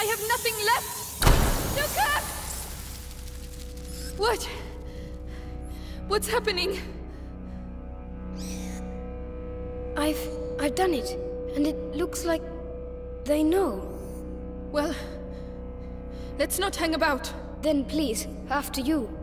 I have nothing left! Luca! What? What's happening? I've done it, and it looks like they know. Well, let's not hang about. Then please, after you.